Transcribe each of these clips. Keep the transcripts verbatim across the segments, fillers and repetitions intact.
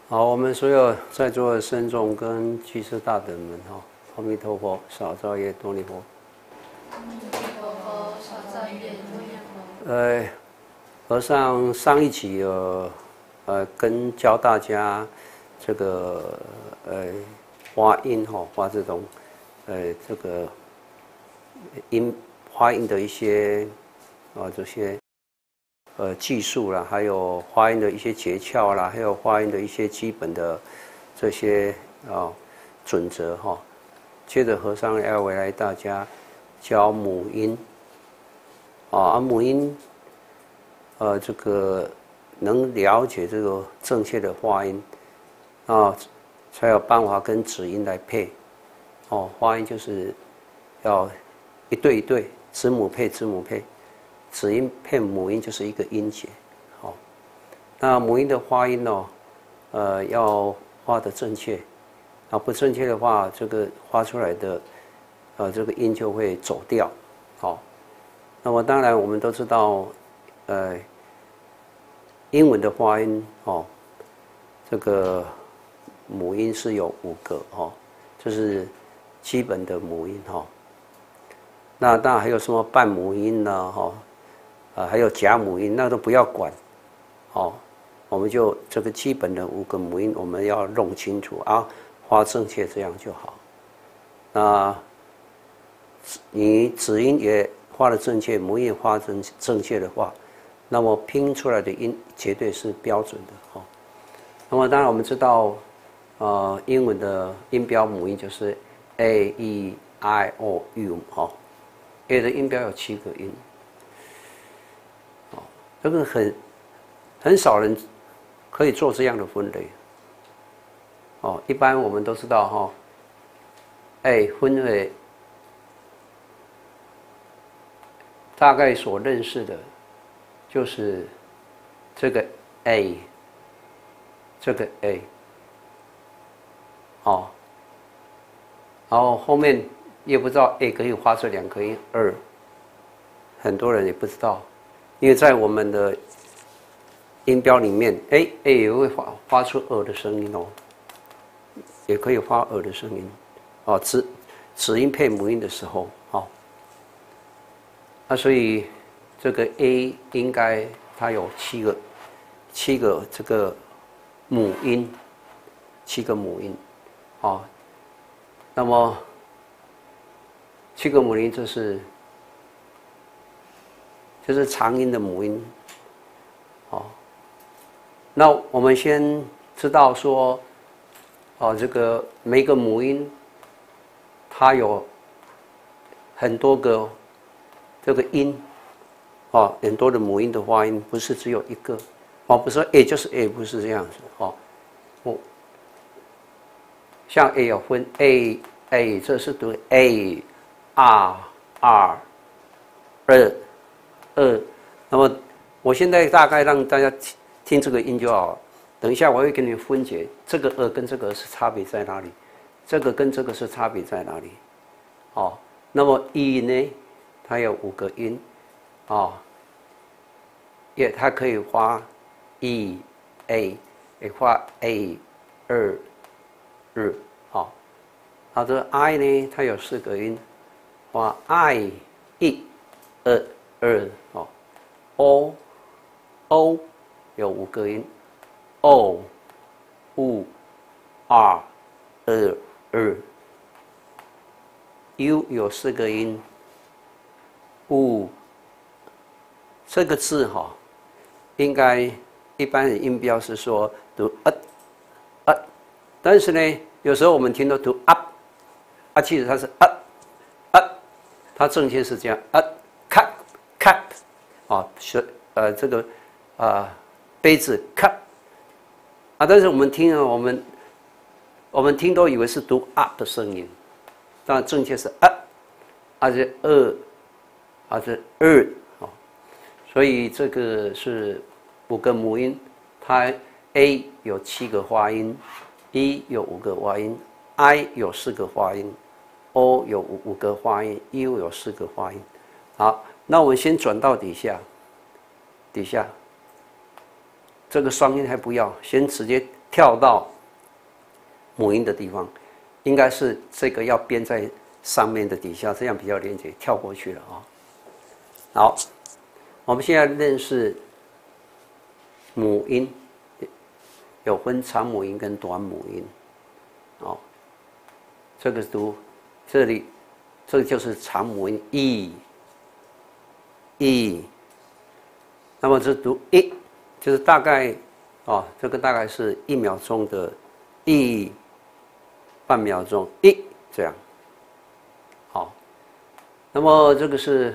好，我们所有在座的僧众跟居士大德们，哈，阿弥陀佛，少造业多尼佛。 阿弥陀佛，少造业多尼佛。 呃，和尚上一集有呃跟教大家这个呃发音哈，发这种呃这个音发音的一些啊这些。呃，技术啦，还有发音的一些诀窍啦，还有发音的一些基本的这些啊准则哈。接着和尚要为来大家教母音啊，母音呃这个能了解这个正确的发音啊，才有办法跟子音来配哦。发音就是要一对一对，子母配子母配。子音配母音就是一个音节，好，那母音的发音呢、哦，呃，要发的正确，啊，不正确的话，这个发出来的，呃，这个音就会走调，好，那么当然我们都知道，呃，英文的发音哦，这个母音是有五个哦，这是基本的母音哈、哦，那当然还有什么半母音呢哈？啊，还有假母音，那都不要管，哦，我们就这个基本的五个母音，我们要弄清楚啊，发正确这样就好。那你子音也发的正确，母音也发正正确的话，那么拼出来的音绝对是标准的哈、哦。那么当然我们知道，呃，英文的音标母音就是 A E I O U 哈、哦、，A 的音标有七个音。这个很很少人可以做这样的分类，哦，一般我们都知道哈，哎，分为大概所认识的，就是这个 A， 这个 A， 哦，然后后面也不知道 A 可以发出两颗音二，很多人也不知道。因为在我们的音标里面，哎哎也会发发出耳的声音哦，也可以发耳的声音，哦，子子音配母音的时候，哦，那所以这个 A 应该它有七个七个这个母音，七个母音，哦，那么七个母音就是。就是长音的母音，哦，那我们先知道说，哦，这个每个母音，它有很多个这个音，哦，很多的母音的发音，不是只有一个，哦，不是说 A 就是 A， 不是这样子，哦，我像 A 有分 A A， 这是读 A R R 二。二，那么我现在大概让大家听听这个音就好。等一下我会给你分解这个二跟这个是差别在哪里，这个跟这个是差别在哪里。哦，那么一呢，它有五个音，哦，也它可以发一 A， 也发 A 二二，好，好的 I 呢，它有四个音，发 I 一二。二哦 ，O O 有五个音 ，O U R 二二 ，U 有四个音 ，U 这个字哈、哦，应该一般的音标是说读呃呃，但是呢，有时候我们听到读啊啊，其实它是啊啊，它正确是这样啊。cup 啊，是呃这个啊杯子 cup 啊，但是我们听啊，我们我们听都以为是读啊的声音，当然正确是啊，啊是二，啊是二啊，所以这个是五个母音，它 A 有七个发音 ，E 有五个发音 ，I 有四个发音 ，O 有五五个发音 ，U 有四个发音，好。那我们先转到底下，底下这个双音还不要，先直接跳到母音的地方，应该是这个要编在上面的底下，这样比较连结，跳过去了啊。好，我们现在认识母音，有分长母音跟短母音，哦，这个读这里，这个就是长母音 e e， 那么这读 e， 就是大概哦，这个大概是一秒钟的 e， 半秒钟 e 这样，好，那么这个是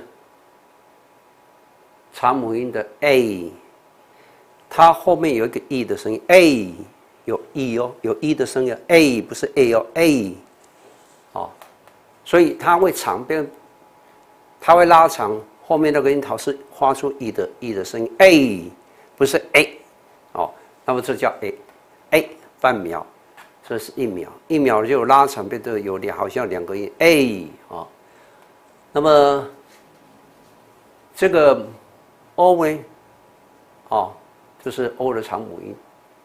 长母音的 a， 它后面有一个 e 的声音 ，a 有 e 哦，有 e 的声音 ，a 不是 a 哦 ，a， 哦，所以它会长变，它会拉长后面那个音头是发出 e 的 e 的声音 ，a 不是 a， 哦，那么这叫 a，a 半秒，这是一秒，一秒就拉长变得有两好像两个音 a 哦，那么这个 o 呢，哦，就是 o 的长母音。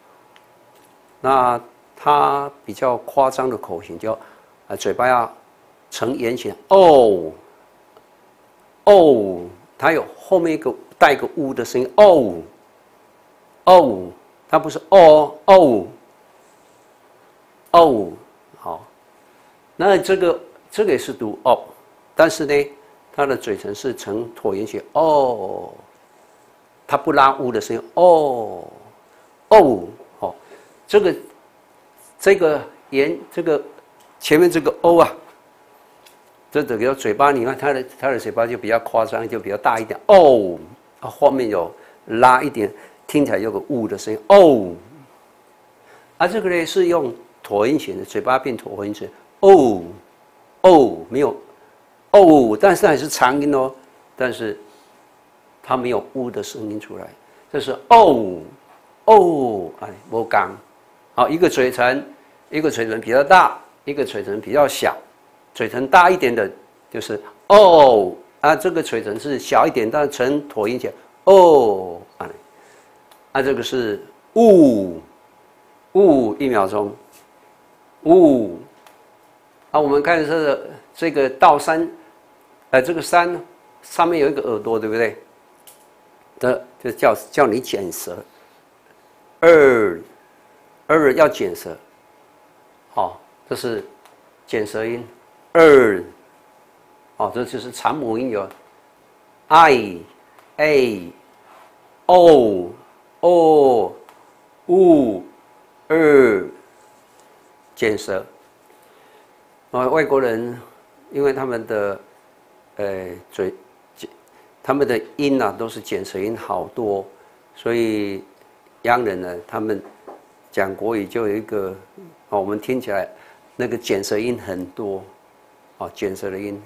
那它比较夸张的口型叫，呃，嘴巴要呈圆形，哦，哦，它有后面一个带个 u 的声音，哦，哦，它不是哦哦哦，好，那这个这个也是读哦，但是呢，它的嘴唇是呈椭圆形，哦。它不拉 u 的声音，哦，哦，哦，这个这个沿这个前面这个 o 啊，这整个嘴巴，你看它的它的嘴巴就比较夸张，就比较大一点，哦，啊，后面有拉一点，听起来有个 u 的声音，哦，啊，这个呢是用椭圆形的，嘴巴变椭圆形，哦，哦，没有，哦，但是还是长音哦，但是。它没有 u 的声音出来，这是哦哦，哎，无刚，好，一个嘴唇，一个嘴唇比较大，一个嘴唇比较小，嘴唇大一点的就是哦啊，这个嘴唇是小一点，但呈椭圆形，哦，啊，啊，这个是呜呜一秒钟，呜，啊，我们看这个这个倒山，呃，这个山上面有一个耳朵，对不对？的就叫叫你卷舌，二二要卷舌，好、哦，这是卷舌音，二，哦，这就是长母音有 i a o o u 二卷舌，啊，外国人因为他们的呃嘴。他们的音啊都是卷舌音好多，所以洋人呢，他们讲国语就有一个，哦，我们听起来那个卷舌音很多，哦，卷舌的音。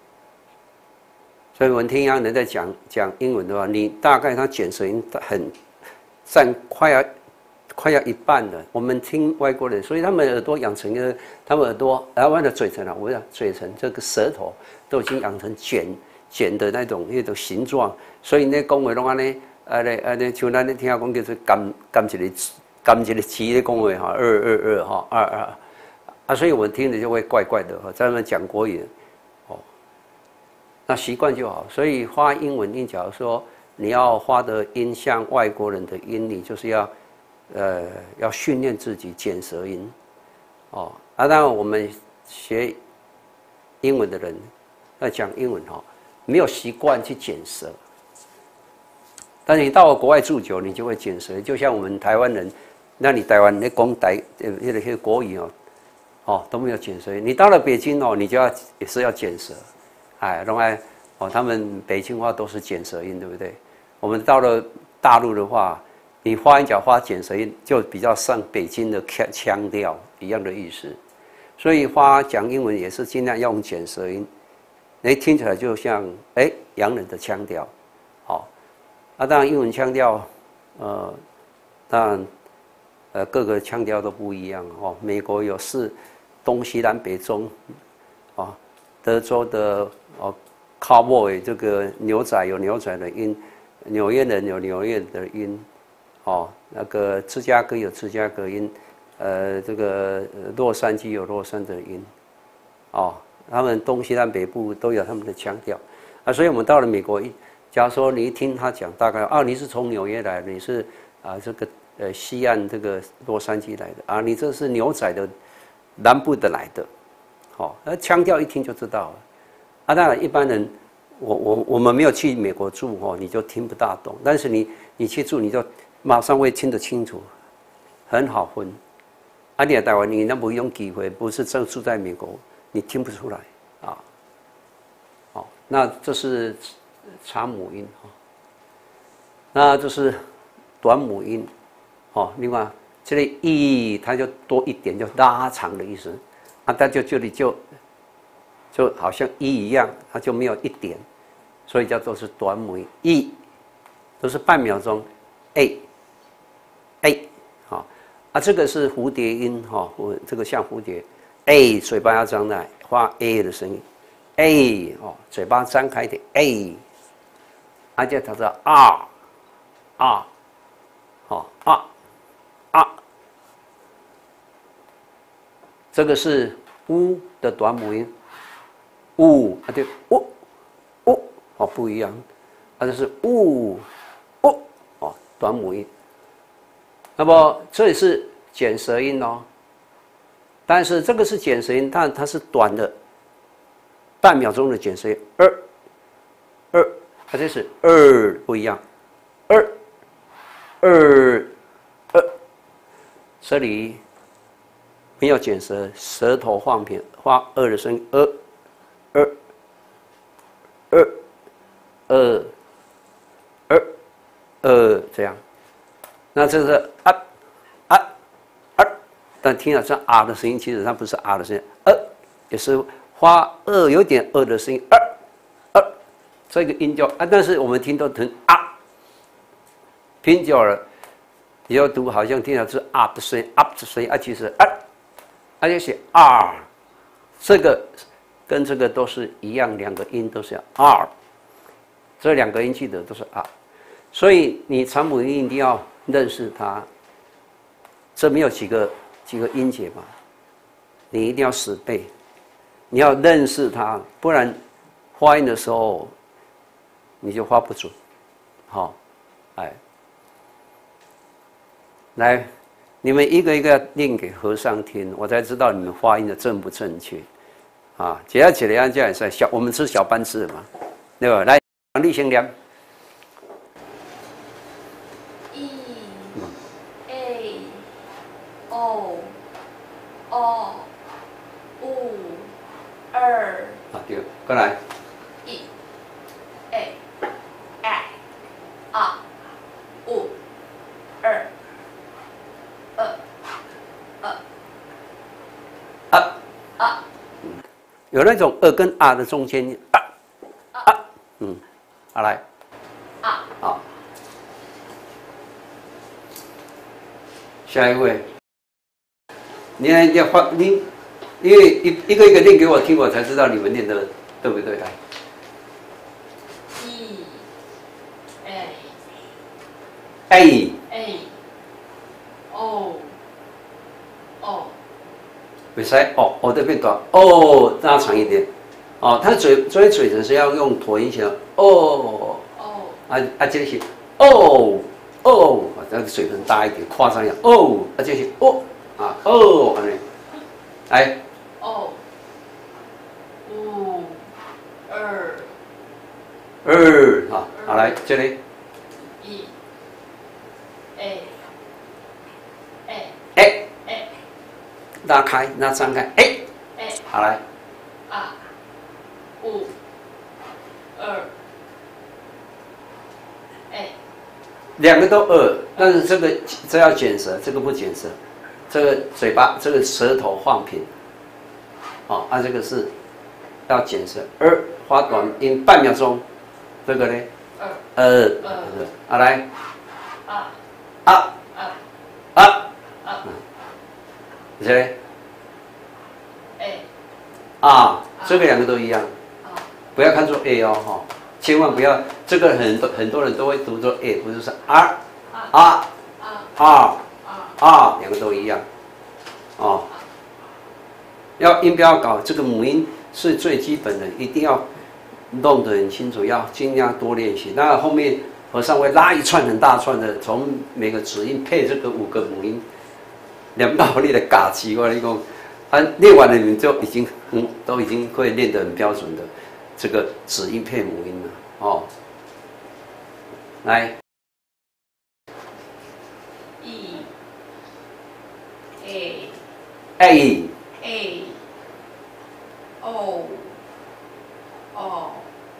所以我们听洋人在讲讲英文的话，你大概他卷舌音很占快要快要一半了。我们听外国人，所以他们耳朵养成一个，他们耳朵台湾的嘴唇啊，我讲嘴唇这个舌头都已经养成卷。卷的那种那种形状，所以呢，讲话拢安尼，安尼安尼，像咱咧听下讲叫做甘甘一个甘一个词咧讲话哈，二二二哈，二二啊，所以我们听着就会怪怪的哈，在那边讲国语，哦，那习惯就好。所以发英文音，假如说你要发的音像外国人的音，你就是要呃要训练自己卷舌音，哦，啊，当然我们学英文的人要讲英文哈。没有习惯去卷舌，但是你到了国外住久，你就会卷舌。就像我们台湾人，那你台湾那讲台呃那个国语哦，哦都没有卷舌。你到了北京哦，你就要也是要卷舌，哎，另外哦，他们北京话都是卷舌音，对不对？我们到了大陆的话，你发音角发卷舌音，就比较像北京的腔腔调一样的意思。所以发讲英文也是尽量用卷舌音。哎，听起来就像哎洋人的腔调，好，啊，当然英文腔调，呃，当然，呃，各个腔调都不一样哦。美国有四东西南北中，啊，德州的哦 ，cowboy 这个牛仔有牛仔的音，纽约人有纽约的音， 哦，那个芝加哥有芝加哥音，呃，这个洛杉矶有洛杉矶音，哦，他们东西南北部都有他们的腔调，啊，所以我们到了美国，假如说你一听他讲，大概啊，你是从纽约来的，你是啊这个呃西岸这个洛杉矶来的啊，你这是牛仔的南部的来的，好，那腔调一听就知道了，啊，当然一般人。我我我们没有去美国住哦，你就听不大懂。但是你你去住，你就马上会听得清楚，很好分。啊，你在台湾，你那不用机会，不是正住在美国，你听不出来啊。好，那这是长母音哈，那这是短母音，哦，另外这里一它就多一点，就拉长的意思。啊，它就这里就就好像一一样，它就没有一点。所以叫做是短母音，一都是半秒钟 ，a a 好啊，这个是蝴蝶音哈，我这个像蝴蝶 ，a 嘴巴要张开，发 a 的声音 ，a 哦，嘴巴张开一点 a， 而且它是 r r 好 r r， 这个是 u 的短母音 ，u 啊对 u。哦，不一样，它就是呜哦哦短母音。那么这也是卷舌音哦，但是这个是卷舌音，但它是短的，半秒钟的卷舌音。二二，它这是二不一样，二二二，这里没有卷舌，舌头放平，发二的声音，二二二。二二二这样，那这是啊啊啊，但听了像啊的声音，其实它不是啊的声音，二也是发二有点二的声音，二二这个音叫啊，但是我们听到成啊，拼久了，你要读好像听到是啊的声音，啊的声音啊，其实啊，而且写 r， 这个跟这个都是一样，两个音都是 r。这两个音记得都是啊，所以你长母音一定要认识它。这没有几个几个音节嘛，你一定要死背，你要认识它，不然发音的时候你就发不准。好，哎，来，你们一个一个念给和尚听，我才知道你们发音的正不正确。啊，接下来这样是小，我们是小班制嘛，对吧？来。立先念。 e a o o u 二。 啊对，过来。 e a i a u 二二二啊啊。 有那种二跟啊的中间啊啊嗯。好来， 啊， 好，下一位，你要发你，因为一一个一个念给我听，我才知道你们念的对不对。来 ，e a a a o o， 不是哦，哦这边短哦，拉长一点。哦，它嘴所以嘴唇是要用椭圆形哦哦，啊啊，这个是哦哦，那个嘴唇大一点，夸张一点哦，啊这是哦啊哦，安尼，来哦，五二二，好，好来这里一 a a a a 拉开，那张开 a a 好来啊五二 a 两个都二，但是这个这要卷舌，这个不卷舌，这个嘴巴这个舌头放平，哦，啊这个是要卷舌，二发短音半秒钟，这个呢二二二啊来啊啊啊啊啊， 这里 a 啊，这个两个都一样， 啊不要看作 a 哦哈，千万不要，这个很多很多人都会读作 a， 不是是 r 啊 R R 两个都一样，哦。要音标搞这个母音是最基本的，一定要弄得很清楚，要尽量多练习。那后面和尚会拉一串很大串的，从每个子音配这个五个母音，两道力的嘎奇我一共，他练完了你们就已经嗯都已经会练得很标准的这个子音配母音了哦。来。 E A A A O O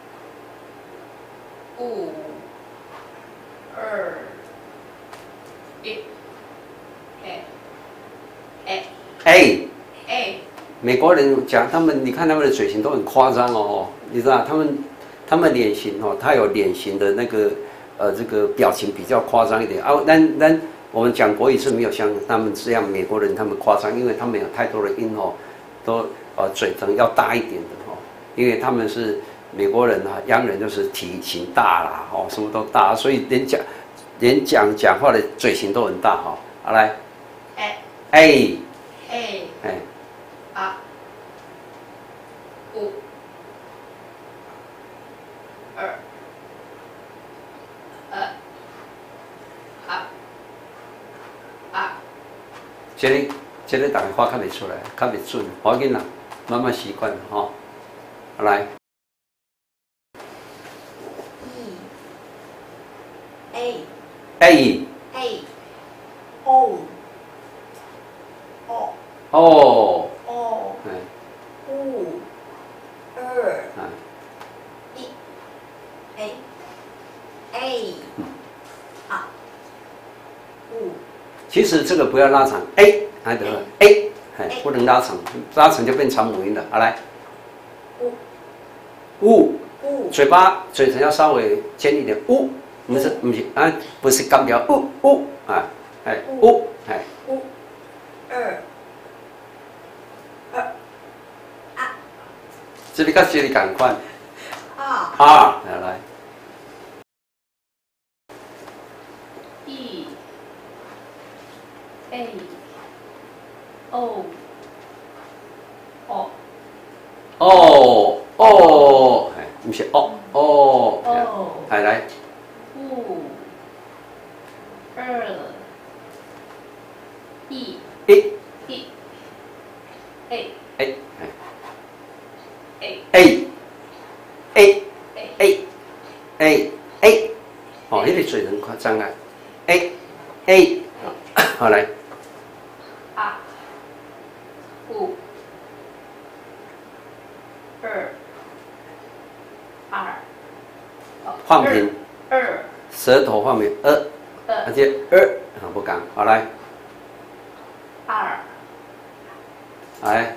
U 二 一 A A A A 美国人讲他们，你看他们的嘴型都很夸张哦，你知道他们他们脸型哦，他有脸型的那个呃这个表情比较夸张一点啊，但但我们讲国语是没有像他们这样美国人他们夸张，因为他们有太多的音哦，都呃嘴唇要大一点的哦，因为他们是美国人啊，洋人就是体型大啦，哦什么都大，所以连讲连讲讲话的嘴型都很大哈、哦。好来 A A A 哎。 啊五二呃啊啊这里这里大家话看不出来，看不准，好紧啦，慢慢习惯哈、哦。来 E A A A O O 哦 O 哎 U 二哎一 A A 啊五其实这个不要拉长 A 还得了 A 哎不能拉长，拉长就变长母音了。好来五呜五嘴巴嘴唇要稍微尖一点呜，不是不是啊不是干表呜呜啊哎呜哎五二二啊这里跟这里赶快啊 R 来来 E A O O 哦哦哎不是哦哦哦哎来五二一一一 A A A A A A A A A 哦，那个嘴唇夸张啊 A A 好来啊五二二放平二舌头放平二，而二且二啊不刚好来二来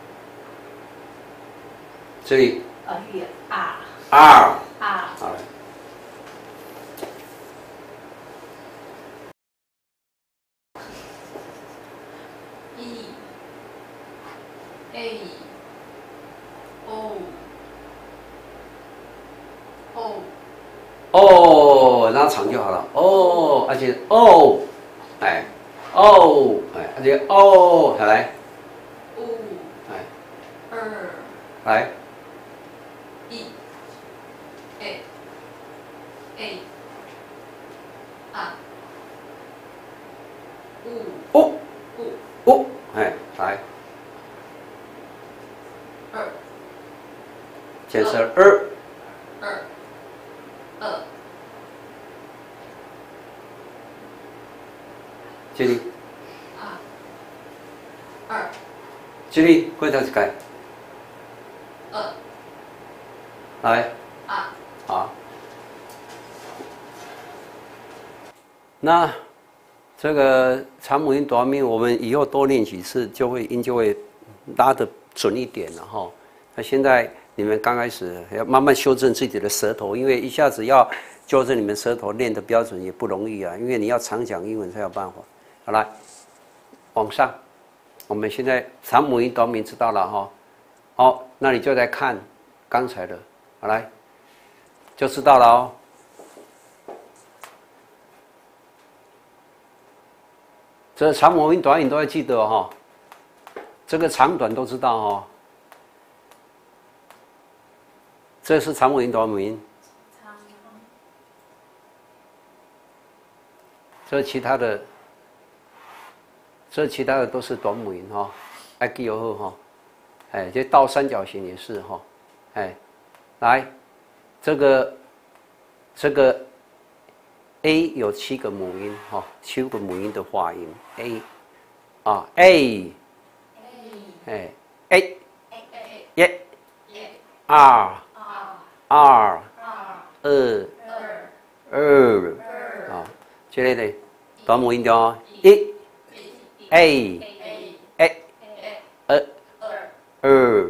这里呃月啊 R 啊好来 E A O O 哦拉长就好了哦，而且哦哎哦哎而且哦好来 U 哎二来一 A A 啊五哦五哦哎来二减成二二二这里啊二这里过头一改二来啊好。那这个长母音短母音，我们以后多练几次，就会音就会拉得准一点了哈。那现在你们刚开始要慢慢修正自己的舌头，因为一下子要纠正你们舌头练得标准也不容易啊，因为你要常讲英文才有办法。好来，往上，我们现在长母音短母音知道了哈。好，那你就来看刚才的，好来，就知道了哦。 这长母音、短音都要记得哈、哦。这个长短都知道哦。这是长母音、短母音。这其他的，这其他的都是短母音哈，爱记好哈。哎，这倒三角形也是哈。哎，来，这个这个 A 有七个母音哈，七个母音的化音 A 啊 A， 哎 A， 耶 R R 二二啊，这类的短母音的一 A A 二二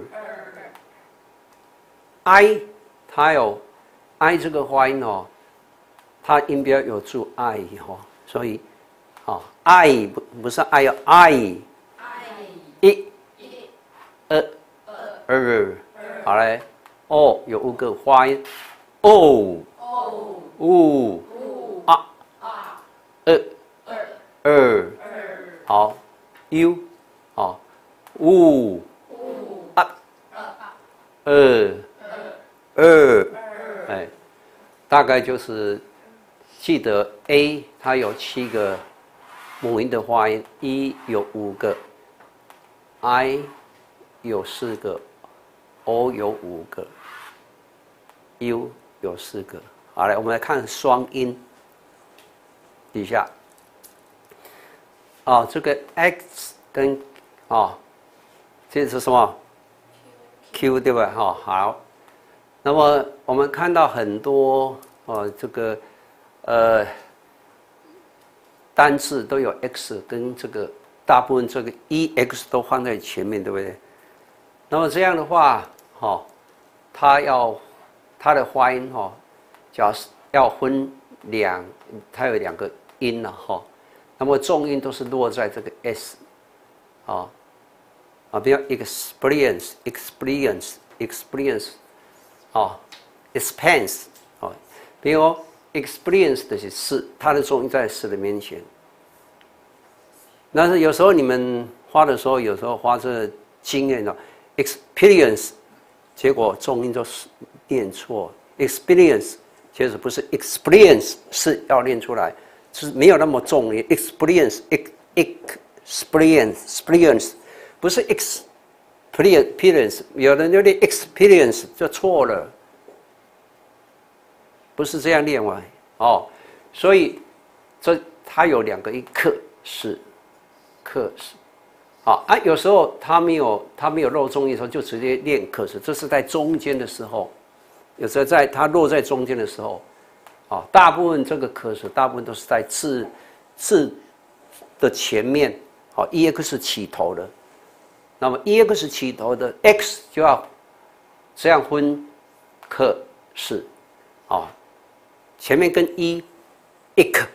I 它有 I 这个发音哦，它音标有注 I 哈，所以啊 I 不不是 I 有 I 一二二好嘞。哦，有五个发音，哦，哦，啊，二，二，好 ，U， 好，五，啊，二，二，哎，大概就是记得 A 它有七个母音的发音 ，E 有五个 ，I 有四个。O 有五个 ，U 有四个。好来，我们来看双音。底下，啊、哦，这个 X 跟啊、哦，这是什么 ？Q 对吧？哈、哦，好。那么我们看到很多哦，这个呃单字都有 X 跟这个，大部分这个 E X 都放在前面，对不对？那么这样的话，哈、哦，它要它的发音哈、哦，假设要分两，它有两个音了哈、哦。那么重音都是落在这个 S， 啊啊，比如 experience experience experience， 啊 expense 啊，比如 experience 的是是，它的重音在是的面前。但是有时候你们发的时候，有时候发这经验的。experience， 结果重音就是念错 ，experience 其实不是 experience 是要念出来，是没有那么重音 experience experience experience 不是 experience， 有人就念 experience 就错了，不是这样念完哦，所以这它有两个音，课是课是。好啊，有时候他没有他没有漏重音的时候，就直接练课时，这是在中间的时候。有时候在它落在中间的时候，啊，大部分这个课时大部分都是在字字的前面，好 ，E X 起头的。那么 E X 起头的 X 就要这样分课是，啊，前面跟 E ik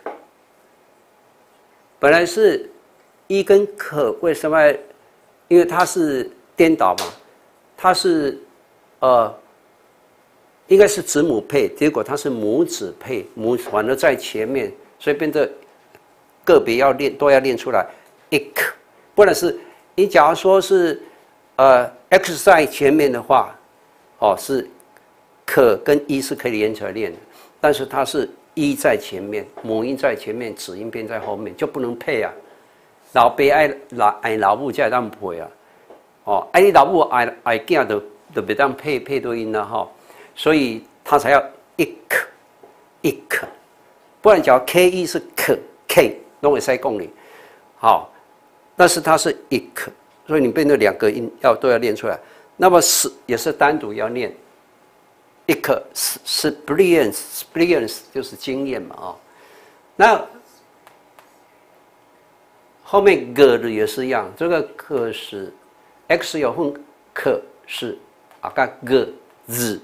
本来是。一跟可为什么？因为它是颠倒嘛，它是呃，应该是子母配，结果它是母子配，母反而在前面，所以变得个别要练都要练出来。ik， 不然是你假如说是呃 x 在前面的话，哦是可跟一是可以连起来练的，但是它是一在前面，母音在前面，子音边在后面，就不能配啊。老爸爱老爱老母才会当配啊，哦，爱你老母爱爱囝就就袂当配配对音啦哈，所以他才要一克一克，不然假如 K 一是可 K 拢会使讲你，好，但是它是一克，所以你变成两个音要都要练出来。那么是也是单独要练，一克是是 experience experience 就是经验嘛啊、哦，那。后面个的也是一样，这个可是 X 有分可是啊，个个日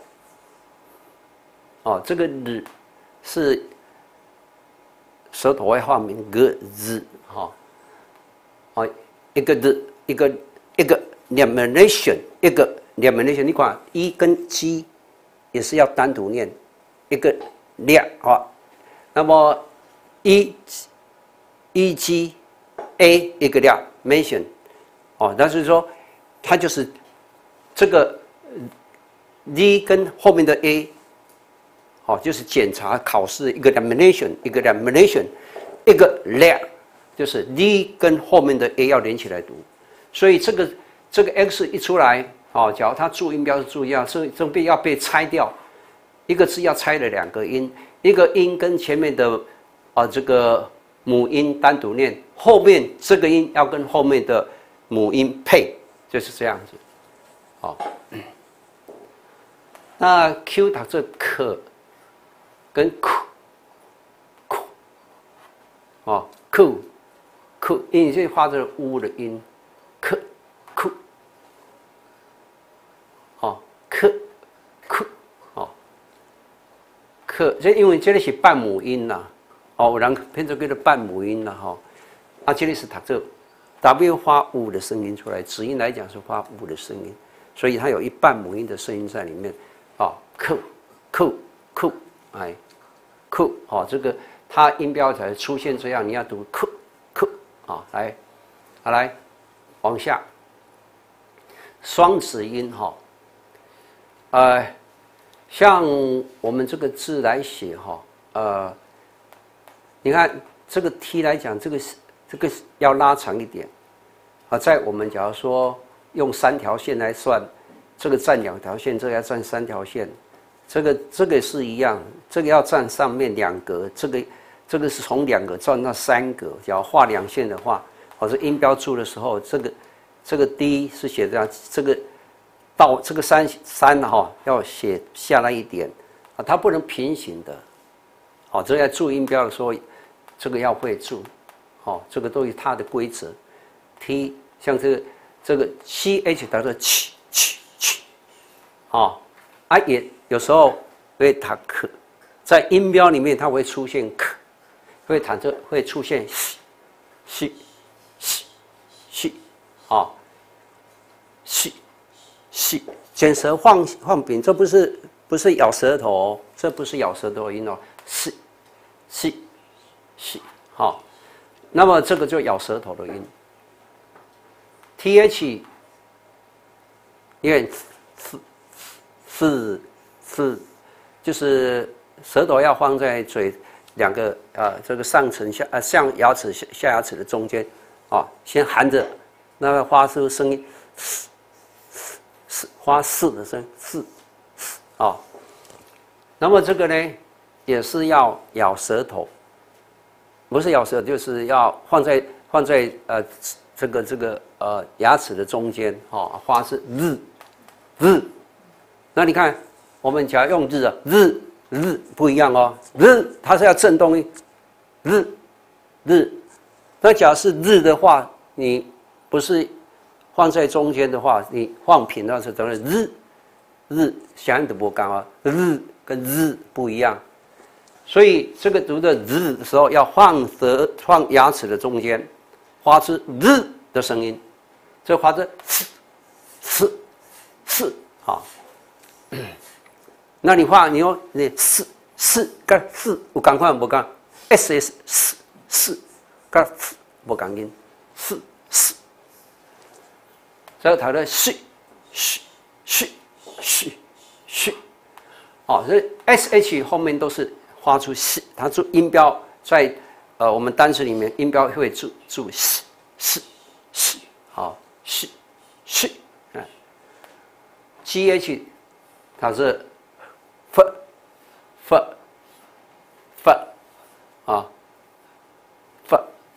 哦，这个日是舌头会发明个日哈，哦，一个日一个一个 elimination 一个 elimination， 你看一跟 G 也是要单独念一个两啊，那么一一 G。 a 一个量 mention， 哦，那就是说它就是这个 z 跟后面的 a， 哦，就是检查考试一个 examination， 一个 examination， 一个 量，就是 z 跟后面的 a 要连起来读，所以这个这个 x 一出来，哦，假如它注音标是注意要，这这边要被拆掉，一个字要拆了两个音，一个音跟前面的啊、呃、这个母音单独念，后面这个音要跟后面的母音配，就是这样子，好、哦。那 Q 打这可跟 Q Q 哦 Q Q 因为这发这乌的音 Q Q 哦 Q Q 哦 Q 这因为这里是半母音呐、啊，哦，有人偏做叫做半母音呐、啊、哈，啊这里是打这 W 发乌的声音出来，子音来讲是发乌的声音，所以它有一半母音的声音在里面。哦 ，q q q， 哎 ，q 哦，这个它音标才出现这样，你要读 q q 啊，来，好来，往下，双子音哈、哦，呃，像我们这个字来写哈、哦，呃，你看这个 t 来讲，这个这个要拉长一点，啊，在我们假如说用三条线来算。这个占两条线，这个要占三条线，这个这个是一样，这个要占上面两格，这个这个是从两格占到三格。只要画两线的话，或者音标注的时候，这个这个 D 是写这样，这个到这个三三哈要写下来一点啊，它不能平行的，好，这个要注音标的时候，这个要会注，好，这个都有它的规则。T 像这个这个 C H 打作起。哦，啊也有时候会弹可，在音标里面它会出现可，会弹着会出现西西西西，啊西西卷舌晃晃柄，这不是不是咬舌头、哦，这不是咬舌头的音哦，西西西，好，那么这个就咬舌头的音 ，th， 因为是。是是，就是舌头要放在嘴两个呃这个上层下呃上牙齿下下牙齿的中间，啊，先含着，那个发出声音，嘶嘶嘶发嘶的声，嘶嘶啊。那么这个呢，也是要咬舌头，不是咬舌头，就是要放在放在呃这个这个呃牙齿的中间，啊，发是日日。那你看，我们假如用日啊，日日不一样哦，日它是要震动音，日日。那假如是日的话，你不是放在中间的话，你放平的是等于日日，响的不刚啊，日跟日不一样，所以这个读的日的时候要放舌放牙齿的中间，发出日的声音，这发出是是是好。那你画，你说你是是跟是，我赶快不讲 ，s s 是是跟是不讲音，是是，这个它的是是是是是，哦，所以 s h 后面都是发出是，它注音标在呃我们单词里面音标会注注是是是，好是是啊 ，g h 它是。f f f 啊 f，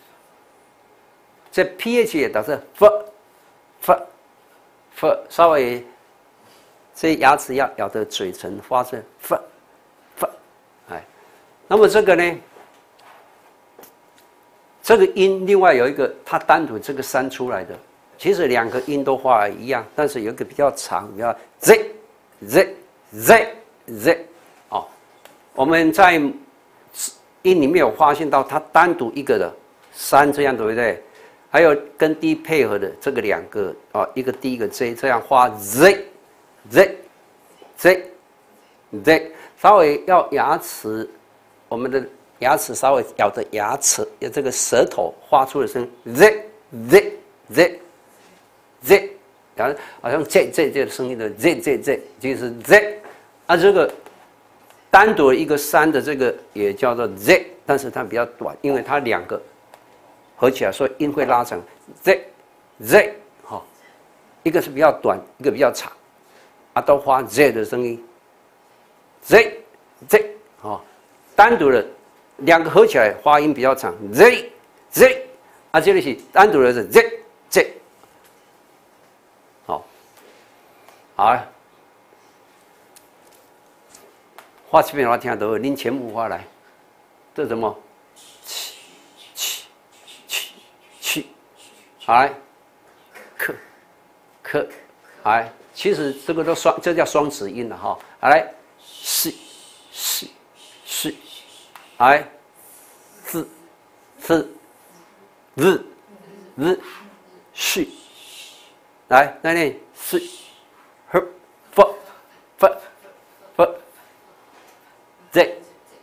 这 ph 也导致 f f f， 稍微这牙齿要咬的嘴唇发出 f f， 哎，那么这个呢，这个音另外有一个它单独这个三出来的，其实两个音都发一样，但是有一个比较长，比较 z z z z 哦，我们在音里面有发现到它单独一个的三这样对不对？还有跟 D 配合的这个两个啊、哦，一个 D 一个 Z 这样发 Z Z Z Z， 稍微要牙齿我们的牙齿稍微咬着牙齿，这个舌头发出的声音 z z z z， 然后好像 z z z 的声音的 z z z 就是 z， 啊，这个单独一个三的这个也叫做 z， 但是它比较短，因为它两个合起来，所以音会拉长 z z 哈、哦，一个是比较短，一个比较长，啊，都发 z 的声音 z z 哦，单独的两个合起来发音比较长 z z， 啊，这里是单独的是 z z， 好，好，画这边我听到，您全部画来，这什么？起起起起，来，克克，来，其实这个都双，这叫双子音了哈，来，是是是，来，是是日日是，来，那念是，呵，不不不。z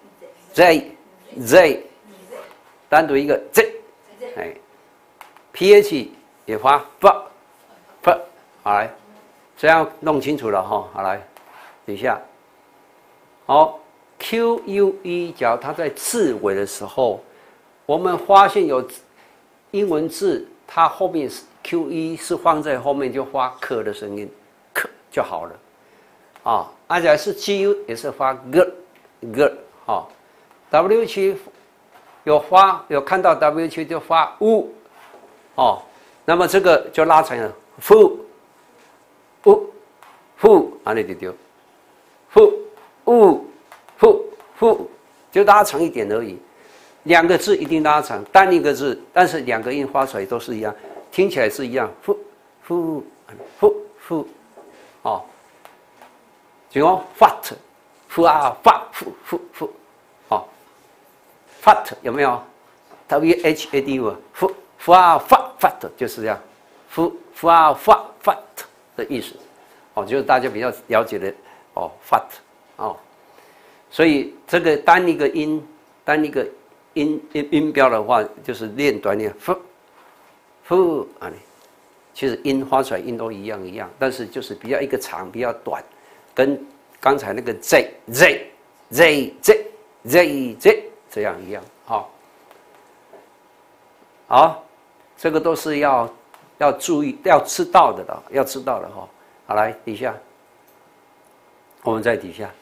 z z， 单独一个 z， 哎 ，ph 也发 f f， 好来，这样弄清楚了哈，好来，底下，好 q u e， 假如它在字尾的时候，我们发现有英文字，它后面是 q e 是放在后面就发可的声音，可就好了，啊，而且是 g u 也是发 g。个好 ，W 区有发有看到 W 区就发 u， 哦，那么这个就拉成了 fu u fu 啊，你就丢 fu u fu fu 就拉长一点而已，两个字一定拉长，单一个字，但是两个音发出来都是一样，听起来是一样 fu fu fu fu 哦，就讲 fat。fu 啊 fa fu fu fu， 好 ，fat 有没有 ？w h a t 嘛 ，fu fu 啊 fa fat 就是这样 ，fu fu 啊 fa fat 的意思，哦，就是大家比较了解的哦 fat 哦，所以这个单一个音单一个音音音标的话，就是练短练 fu fu 啊，其实音发出来音都一样一样，但是就是比较一个长比较短，跟刚才那个 z z z z z z 这样一样，好，好，这个都是要要注意、要知道的了，要知道的哈。好，来底下，我们在底下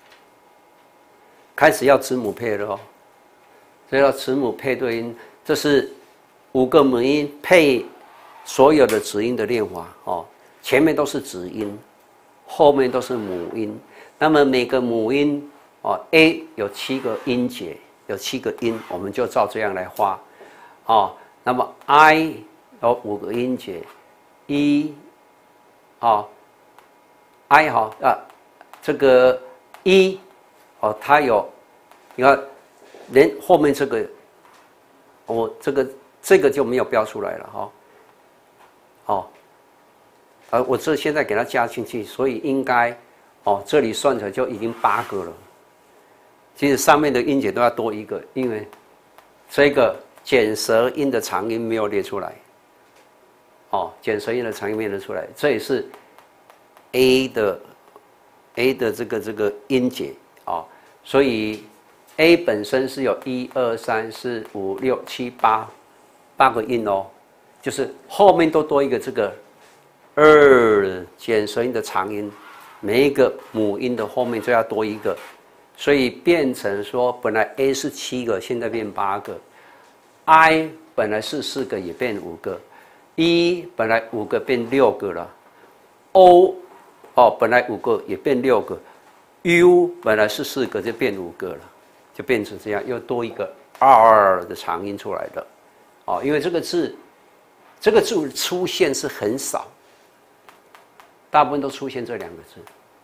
开始要子母配了哦，这要子母配对音，这是五个母音配所有的子音的练法哦，前面都是子音，后面都是母音。那么每个母音哦 ，A 有七个音节，有七个音，我们就照这样来画，哦。那么 I 有五个音节 ，E 哦 ，I 哈啊，这个 E 哦，它有，你看连后面这个，哦，这个这个就没有标出来了哈、哦，哦，而我这现在给它加进去，所以应该。哦，这里算起来就已经八个了。其实上面的音节都要多一个，因为这个卷舌音的长音没有列出来。哦，卷舌音的长音没有列出来，这也是 A 的 A 的这个这个音节哦，所以 A 本身是有一二三四五六七八八个音哦，就是后面都多一个这个二卷舌音的长音。每一个母音的后面就要多一个，所以变成说，本来 A 是七个，现在变八个 ；I 本来是四个，也变五个 ；E 本来五个变六个了 ；O 哦，本来五个也变六个 ；U 本来是四个，就变五个了，就变成这样，又多一个 R 的长音出来了。哦，因为这个字，这个字出现是很少。大部分都出现这两个字，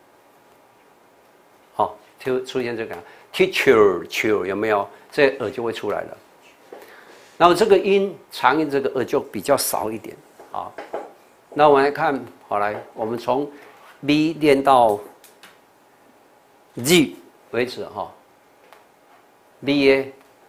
好，就出现这个 teacher 球有没有？这耳就会出来了。那么这个音长音这个耳就比较少一点啊。那我们来看，好来，我们从 B 练到 Z 为止哈。B A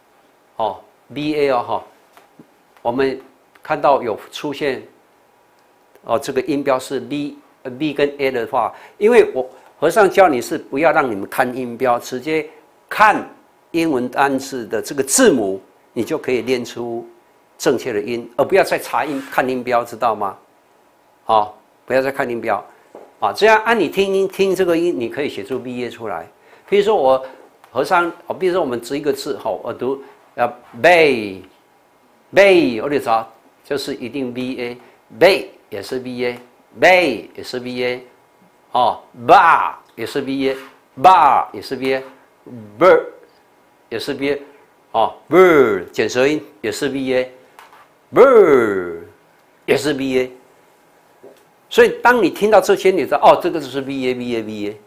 哦 ，B A 哦哈，我们看到有出现哦，这个音标是 B B 跟 A 的话，因为我和尚教你是不要让你们看音标，直接看英文单词的这个字母，你就可以练出正确的音，而不要再查音看音标，知道吗？啊、哦，不要再看音标啊，这样按你听音听这个音，你可以写出 B A 出来。比如说我和尚，哦，比如说我们指一个字，好，我读要 bay bay， 我就找就是一定 B A bay 也是 B A bay 也是 B A， 哦 bar 也是 B A bar 也是 B A bird 也是 B A， 哦 bird 卷舌音也是 B A bird 也是 B A。所以，当你听到这些，你知道哦，这个就是 B A B A B A。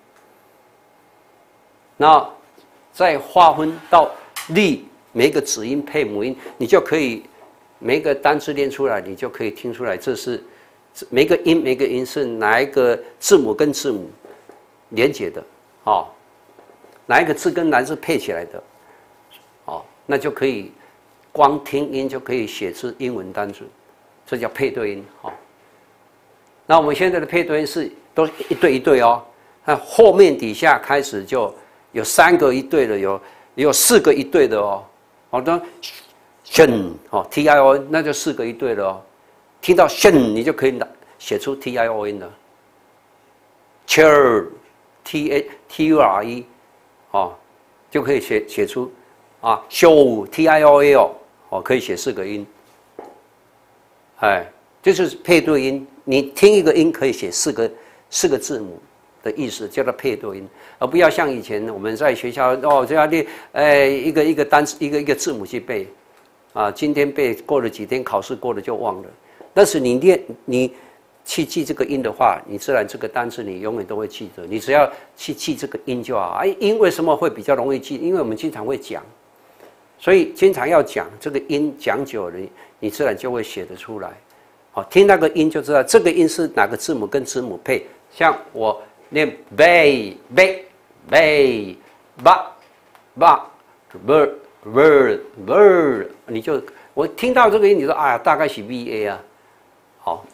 那再划分到力，每一个子音配母音，你就可以每一个单词练出来，你就可以听出来，这是每个音每个音是哪一个字母跟字母连接的，哦，哪一个字跟哪字配起来的，哦，那就可以光听音就可以写出英文单词，这叫配对音，哦。那我们现在的配对音是都一对一对哦，那后面底下开始就有三个一对的，有也有四个一对的哦。好的，选哦 T I O N 那就四个一对的哦。听到选你就可以写出 T I O N 了。chair T A T U R E 哦，就可以写写出啊 show T I O L 哦，可以写四个音。哎，这就是配对音。你听一个音可以写四个四个字母的意思，叫做配对音，而不要像以前我们在学校哦，这样练，哎，一个一个单词，一个一个字母去背，啊，今天背，过了几天考试过了就忘了。但是你练，你去记这个音的话，你自然这个单词你永远都会记得。你只要去记这个音就好。哎，音为什么会比较容易记？因为我们经常会讲，所以经常要讲这个音，讲久了，你自然就会写得出来。好，听那个音就知道这个音是哪个字母跟字母配。像我念 bay bay bay ba ba bird bird bird， 你就我听到这个音，你说啊，大概是 B A 啊。好，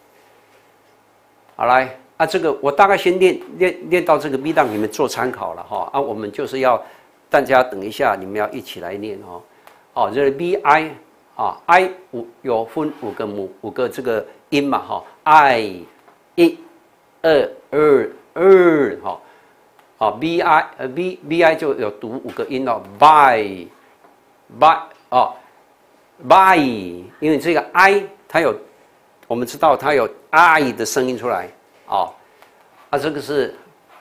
好来啊，这个我大概先练练练到这个 B， 让你们做参考了哈。啊，我们就是要大家等一下，你们要一起来念哦。哦，这是 B I。啊 ，I 五有分五个母五个这个音嘛，哈 ，I 一、二、二、二，哈，啊 ，B I 呃 B B I 就有读五个音了 ，by by 哦 ，by， 因为这个 I 它有，我们知道它有 I 的声音出来，哦，啊，这个是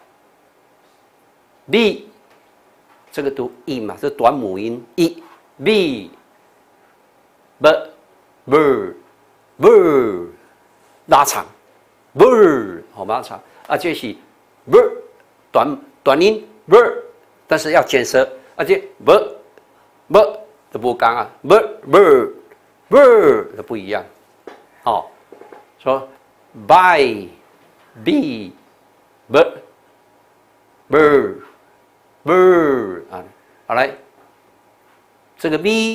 B， 这个读 E 嘛，是短母音 E B。b b b 拉长 b 好拉长啊，这是 b 短短音 b， 但是要卷舌，而且 b b 都不刚啊 b b b 都不一样。好，说 by b b b b 啊，好来，这个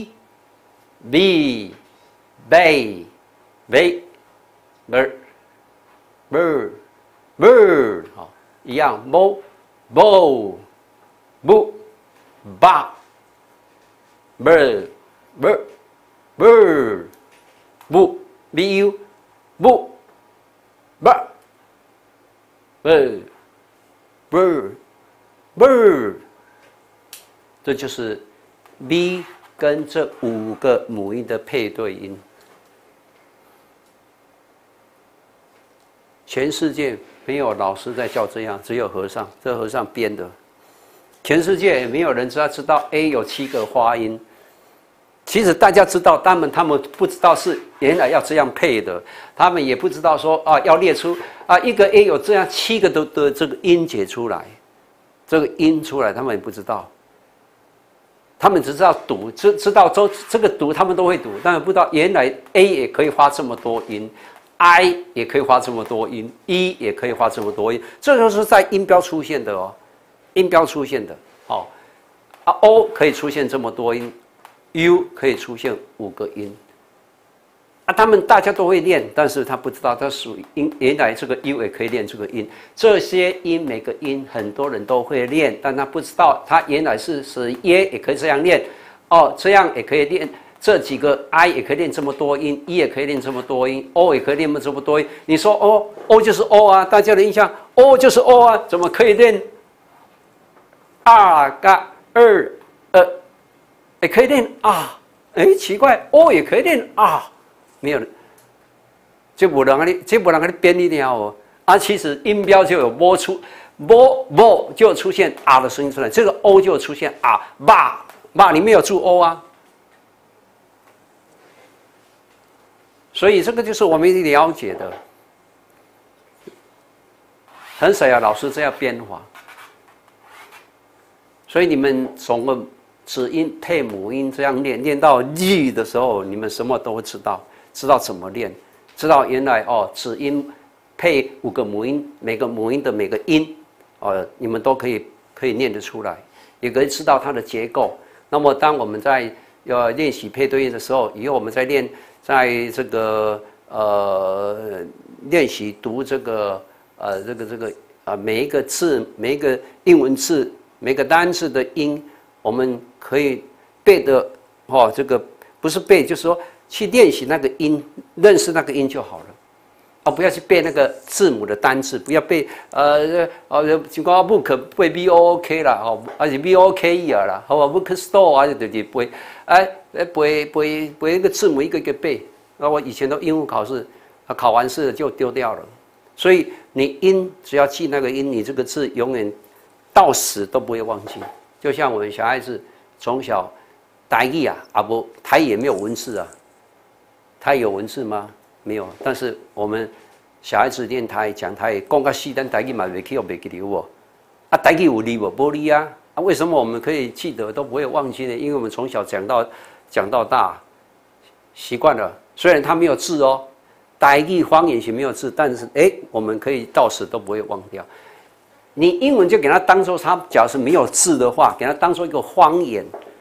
b。B, bay, bay, bird, bird, bird， 好，一样 ，bo, bo, bo, ba, bird, bird, bird, bu, bu, bu, ba, bird, bird, bird， 这就是 B。跟这五个母音的配对音，全世界没有老师在教这样，只有和尚，这和尚编的。全世界也没有人知道知道 A 有七个发音，其实大家知道，他们他们不知道是原来要这样配的，他们也不知道说啊要列出啊一个 A 有这样七个的的这个音节出来，这个音出来他们也不知道。他们只知道读，知知道这这个读，他们都会读，但是不知道原来 A 也可以发这么多音 ，I 也可以发这么多音 ，E 也可以发这么多音，这就是在音标出现的哦，音标出现的哦，啊 O 可以出现这么多音 U 可以出现五个音。啊，他们大家都会念，但是他不知道它属于音，原来这个 U 也可以念这个音。这些音每个音很多人都会念，但他不知道它原来是是耶也可以这样念，哦，这样也可以念。这几个 I 也可以念这么多音 ，E 也可以念这么多音 ，O 也可以念这么多音。你说 O O 就是 O 啊，大家的印象 O 就是 O 啊，怎么可以念二嘎二呃，也可以念啊？哎，奇怪 ，O 也可以念啊。没有，就不能给你，就不能给你编一条哦。啊，其实音标就有播出，播播就出现啊的声音出来，这个 O 就出现啊，吧吧里面有注 O 啊。所以这个就是我们了解的，很少有老师这样编法。所以你们从个子音配母音这样念，念到日的时候，你们什么都会知道。知道怎么练，知道原来哦，子音配五个母音，每个母音的每个音，哦，你们都可以可以念得出来，也可以知道它的结构。那么，当我们在要练习配对音的时候，以后我们在练，在这个呃练习读这个呃这个这个啊每一个字，每一个英文字，每个单字的音，我们可以背的哦，这个不是背，就是说。去练习那个音，认识那个音就好了，啊，不要去背那个字母的单字，不要背呃呃，就讲 book 背 B O O K 啦，哦，而且 B O O K E 啦，好吧 ，book store 啊，就就背，哎，背背背一个字母一个一个背。那我以前都英文考试，啊，考完试就丢掉了。所以你音只要记那个音，你这个字永远到死都不会忘记。就像我们小孩子从小台语啊，啊不，台语也没有文字啊。台语有文字吗？没有。但是我们小孩子练台语讲台语，讲到死，咱台语嘛袂记，袂记得哦。啊，台语有理无？无理啊！啊，为什么我们可以记得都不会忘记呢？因为我们从小讲到讲到大，习惯了。虽然它没有字哦，台语方言是没有字，但是哎，我们可以到死都不会忘掉。你英文就给它当做它，假如是没有字的话，给它当做一个方言。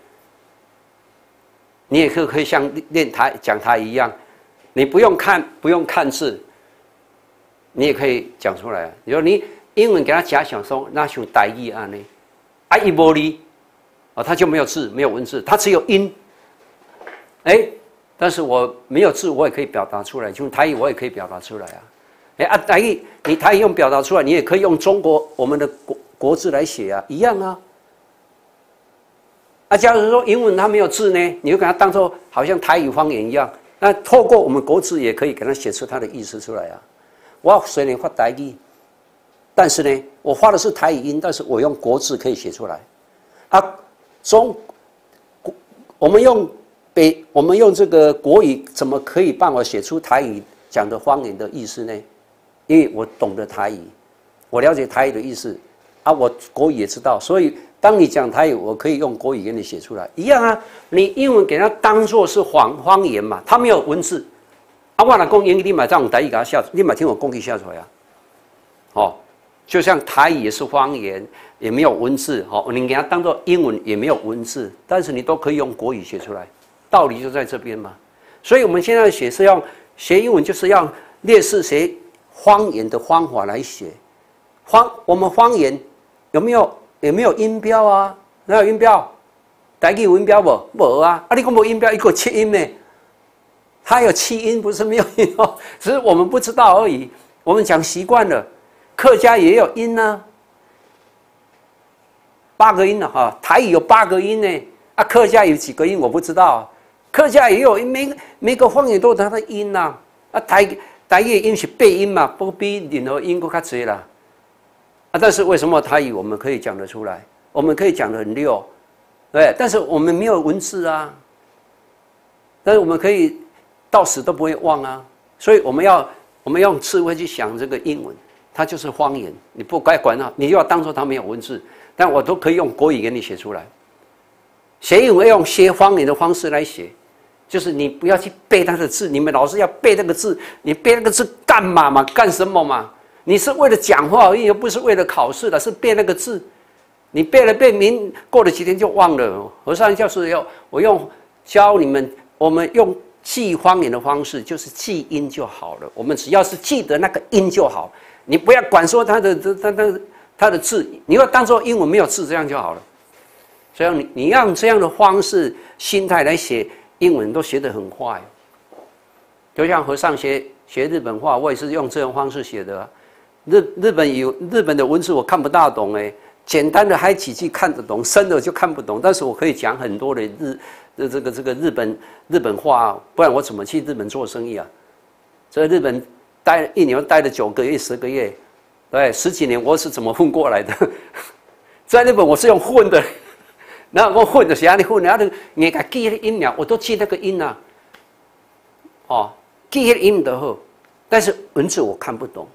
你也可以可以像练台讲台一样，你不用看不用看字，你也可以讲出来。你说你英文给他假想说那像台语啊呢，啊一波哩，啊他就没有字没有文字，他只有音。哎，但是我没有字，我也可以表达出来，用台语我也可以表达出来啊。哎啊台语你台语用表达出来，你也可以用中国我们的国国字来写啊，一样啊。啊，假如说英文它没有字呢，你就给它当做好像台语方言一样。那透过我们国字也可以给它写出它的意思出来啊。我虽然发台语，但是呢，我发的是台语音，但是我用国字可以写出来。啊，中，我们用北，我们用这个国语，怎么可以帮我写出台语讲的方言的意思呢？因为我懂得台语，我了解台语的意思，啊，我国语也知道，所以。当你讲台语，我可以用国语给你写出来，一样啊。你英文给它当作是方方言嘛，它没有文字。啊，我来讲英语，你马上用台语给它下，你马听我讲句下出来啊。哦，就像台语也是方言，也没有文字，哦，你给它当作英文也没有文字，但是你都可以用国语写出来，道理就在这边嘛。所以我们现在写是要学英文，就是要列式学方言的方法来写。方我们方言有没有？有没有音标啊？哪有音标？台语有音标不？没啊！啊，你讲没音标，一个七音呢？它有七音，不是没有音哦，只是我们不知道而已。我们讲习惯了，客家也有音啊，八个音了哈。台语有八个音呢，啊，客家有几个音我不知道。客家也有每每个方言都有它的音呐。啊，台台语音是八音嘛，不比任何音更较多啦。啊，但是为什么台语我们可以讲得出来？我们可以讲得很溜，对，但是我们没有文字啊。但是我们可以到死都不会忘啊。所以我们要我们要用智慧去想这个英文，它就是方言，你不该管它，你就要当作它没有文字，但我都可以用国语给你写出来。写英文要用写方言的方式来写，就是你不要去背它的字，你们老师要背那个字，你背那个字干嘛嘛？干什么嘛？你是为了讲话而已，又不是为了考试的，是背那个字。你背了背，明过了几天就忘了。和尚就是要我用教你们，我们用记方言的方式，就是记音就好了。我们只要是记得那个音就好，你不要管说它的它它它的字，你要当做英文没有字，这样就好了。所以你你要用这样的方式、心态来写英文，都学得很快。就像和尚学学日本话，我也是用这种方式写的、啊。日日本有日本的文字我看不大懂哎，简单的还几句看得懂，深的就看不懂。但是我可以讲很多的日这个这个日本日本话，不然我怎么去日本做生意啊？在日本待一年待了九个月、十个月，对，十几年我是怎么混过来的？在日本我是用混的，然后我混的是哪里混？然后你给记那个音了，我都记那个音啊，哦，记那个音的好，但是文字我看不懂。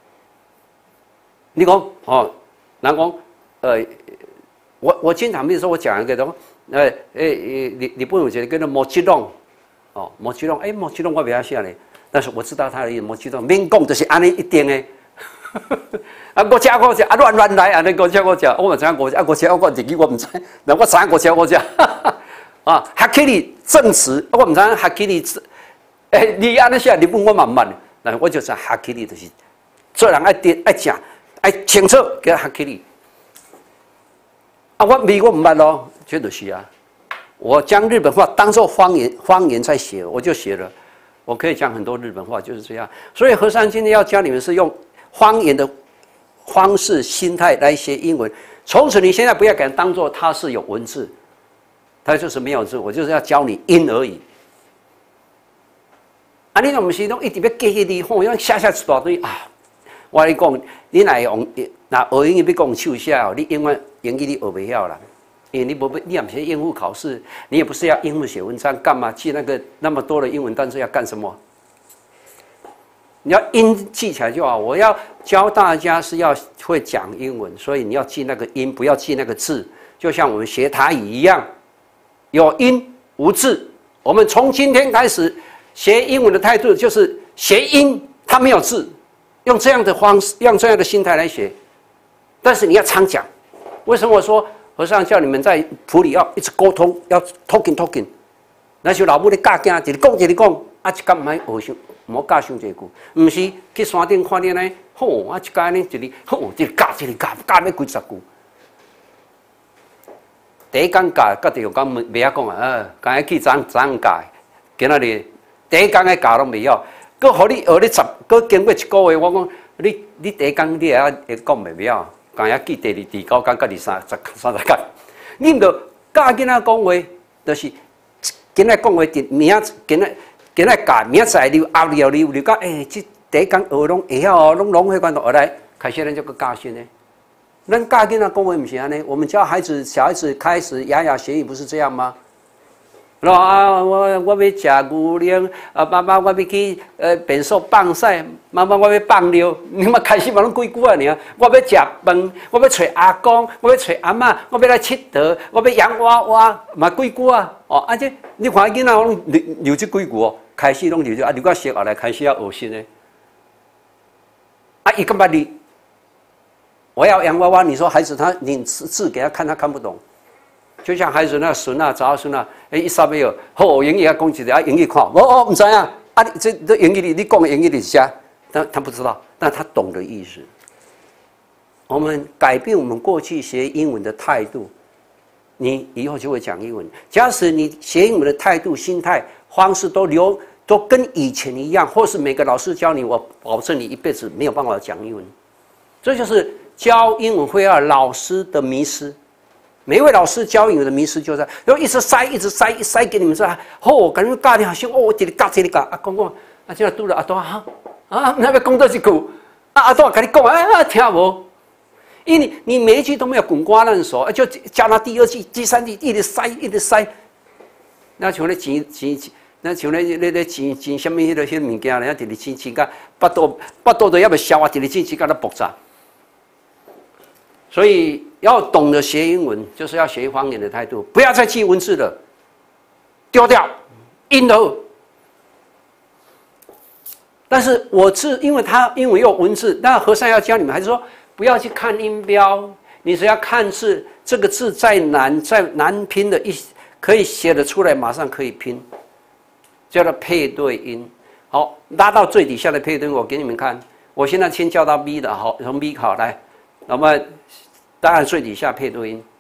你讲哦，人讲，呃，我我经常比如说我讲一个东，呃呃呃，你你不用觉得跟那摩吉隆，哦，摩吉隆，哎，摩吉隆我不要写嘞，但是我知道他的意思，摩吉隆，免讲就是安尼一定的。啊，我吃我吃啊，乱乱来啊！你我吃我吃，我唔知我啊，我吃我自己我唔知，那我知我吃我吃，啊，哈基里证词，我唔知哈基里，哎，你安尼写，你问我慢慢，那我就知哈基里就是，做人爱点爱讲。哎，清楚给他哈起哩。啊，我美国唔捌咯，这就是啊。我将日本话当作方言，方言在写，我就写了。我可以讲很多日本话，就是这样。所以和尚今天要教你们是用方言的方式、心态来学英文。从此你现在不要给它当作它是有文字，它就是没有字。我就是要教你音而已。啊，你拢唔是拢一直要记迄啲吼，要写写一大堆啊。我跟你讲，你若用那学英语要讲手写哦，你英文英语你学不晓啦，因为你不你也不是应付考试，你也不是要英文写文章，干嘛记那个那么多的英文单词要干什么？你要音记起来就好。我要教大家是要会讲英文，所以你要记那个音，不要记那个字。就像我们学台语一样，有音无字。我们从今天开始学英文的态度就是学音，它没有字。用这样的方式，用这样的心态来学，但是你要常讲。为什么我说和尚叫你们在普里要一直沟通，要 talking talking？ 那就老母咧教囝，一直讲一直讲，啊，一讲唔爱学上，唔好教上这句，唔是去山顶看见咧，吼，啊，一讲呢一日，吼，一直教一直教，教了几十句。第一讲教，甲第二讲袂晓讲啊，呃，刚才去怎怎教，今仔日第一讲嘅教拢袂晓。佮互你学你十，佮经过一个月，我讲你你第一讲你也会讲袂晓，刚才记第二、第九讲、甲第三十、三十讲，你唔着教囡仔讲话，就是囡仔讲话，明仔囡仔囡仔教，明仔载溜后溜溜溜到，诶，即第一讲学拢会晓哦，拢拢迄款度学来，开始咱就个教训呢。咱教囡仔讲话唔是安尼，我们教孩子小孩子开始牙牙学语，不是这样吗？咯啊！我我要吃牛奶，啊妈妈我要去呃便所放屎，妈妈我要放尿，你妈开始嘛拢几句啊尔？我要吃饭，我要找阿公，我要找阿嬷，我要来佚佗，我要洋娃娃，嘛几句啊？哦，而且你看囡仔拢留留这几句哦，开始拢留着，啊留到熟后来开始要学新的。啊，伊干嘛你？我要洋娃娃，你说孩子他你字给他看，他看不懂。就像孩子那孙啊、查孙啊，哎，一三没有，好英语啊，讲一个啊，英语看，我我唔知啊，啊，这这英语你你讲的英语你写，他他不知道，但他懂的意思。我们改变我们过去学英文的态度，你以后就会讲英文。假使你学英文的态度、心态、方式都留都跟以前一样，或是每个老师教你，我保证你一辈子没有办法讲英文。这就是教英文会要老师的迷失。每一位老师教英文的迷失就在，然后一直塞，一直塞，一塞给你们说，哦，感觉教你好像哦，这里教这里教，啊，讲讲，啊，现在读了阿多啊，啊，那边讲多一句，啊，阿多跟你讲，啊，听无，因为你每一句都没有滚瓜烂熟，就教他第二句、第三句，一直塞，一直塞，那像咧钱钱，那像咧咧咧钱钱什么迄个迄物件咧，一直钱钱甲巴肚巴肚都要不消啊，一直钱钱甲它爆炸，所以。要懂得学英文，就是要学方言的态度，不要再记文字了，丢掉音头。但是我是因为他英文有文字，那和尚要教你们，还是说不要去看音标，你只要看字，这个字再难再难拼的一可以写得出来，马上可以拼，叫做配对音。好，拉到最底下的配对音，我给你们看。我现在先叫到 B 的，好，从 B 考来，那么当然最底下配对音。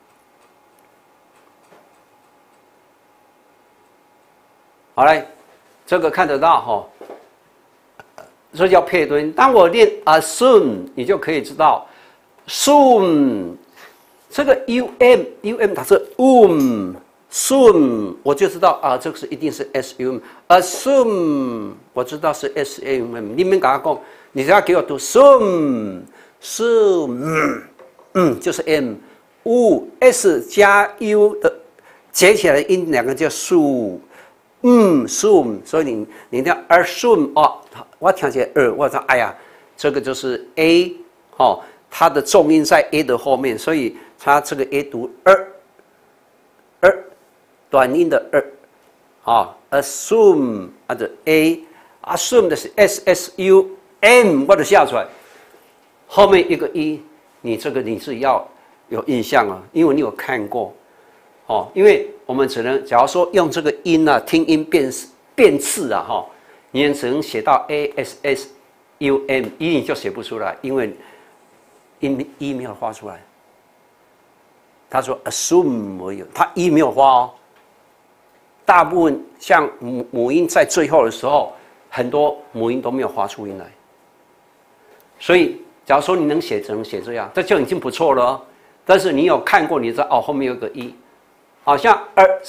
好嘞，这个看得到哈，这叫配对音。当我念 assume， 你就可以知道 soon 这个 um um 它是 um soon， 我就知道啊，这个是一定是 sum assume， 我知道是 sum。你们跟他讲，你只要给我读 soon soon， 嗯，就是 m u s 加 u 的结起来的音，两个叫 su。嗯 ，soon， 所以你你一定要 assume 哦，我听起来二，我说哎呀，这个就是 a， 哦，它的重音在 a 的后面，所以它这个 a 读二，二，短音的二，啊 ，assume 或者 a，assume 的是 s s u m， 我就下出来，后面一个 e， 你这个你是要有印象啊，因为你有看过。哦，因为我们只能，假如说用这个音啊，听音辨辨次啊，哈，你也只能写到 a s s u m， e 你就写不出来，因为音 e 没有画出来。他说 assume 我有，他 e 没有画哦。大部分像母母音在最后的时候，很多母音都没有画出音来。所以，假如说你能写，只能写这样，这就已经不错了哦。但是你有看过，你知道哦，后面有个 e。好像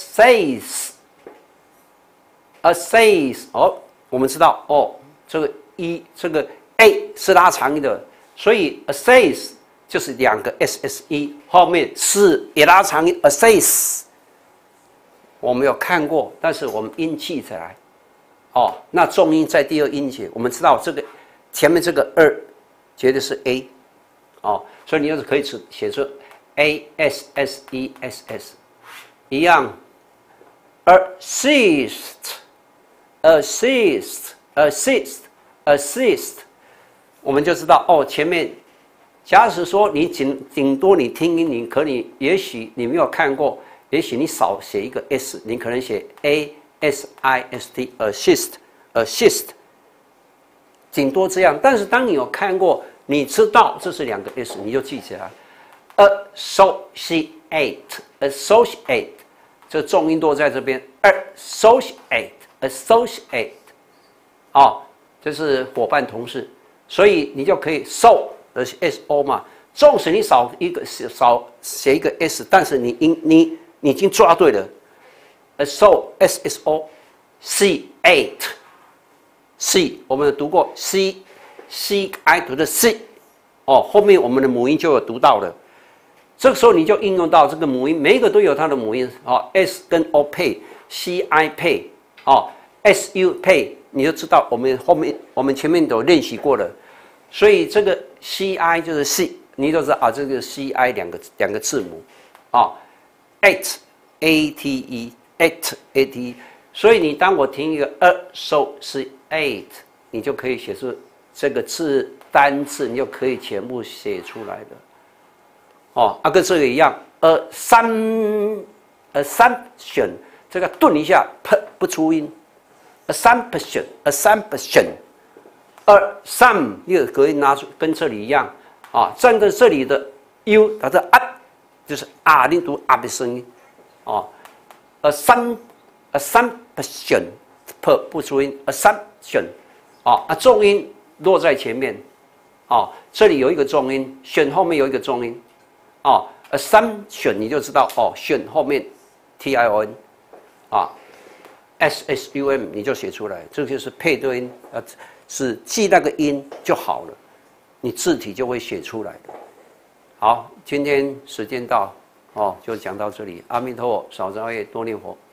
assays，assays 哦，我们知道哦，这个一这个 a 是拉长音的，所以 assays 就是两个 sse， 后面是也拉长音 assays。我们有看过，但是我们音记起来，哦，那重音在第二音节，我们知道这个前面这个二绝对是 a， 哦，所以你就是可以写出 a s s e s s。一样 ，assist，assist，assist，assist， assist， 我们就知道哦。前面，假使说你顶顶多你听音，你可能也许你没有看过，也许你少写一个 s， 你可能写 a s i s t assist assist， 顶多这样。但是当你有看过，你知道这是两个 s， 你就记起来 ，associate associate。这重音都在这边 ，associate associate， 啊，这是伙伴同事，所以你就可以 so 的 s o 嘛。纵使你少一个少写一个 s， 但是你你你你已经抓对了 ，so s s o c eight c， 我们读过 c c i 读的 c， 哦，后面我们的母音就有读到了。这个时候你就应用到这个母音，每一个都有它的母音哦 ，s 跟 o 配 ，c i 配哦 ，s u 配，你就知道我们后面我们前面都练习过了，所以这个 c i 就是 c， 你就知道啊，这个 c i 两个两个字母啊 ，at a t e at a t e， 所以你当我听一个 associate， 你就可以写出这个字单字，你就可以全部写出来的。哦，啊，跟这个一样 ，assumption， assumption 这个顿一下，p 不出音 ，assumption assumption， assume 又可以拿出跟这里一样啊，站在这里的 u， 它的 a 就是啊，你读啊的声音，哦 ，assum assumption p 不出音 ，assumption 啊啊重音落在前面，哦，这里有一个重音，选后面有一个重音。哦 ，assumption 你就知道哦，选后面 t i o n， 啊 ，s s u m 你就写出来，这就是配对音，呃，是记那个音就好了，你字体就会写出来的。好，今天时间到，哦，就讲到这里。阿弥陀佛，少造业，多念佛。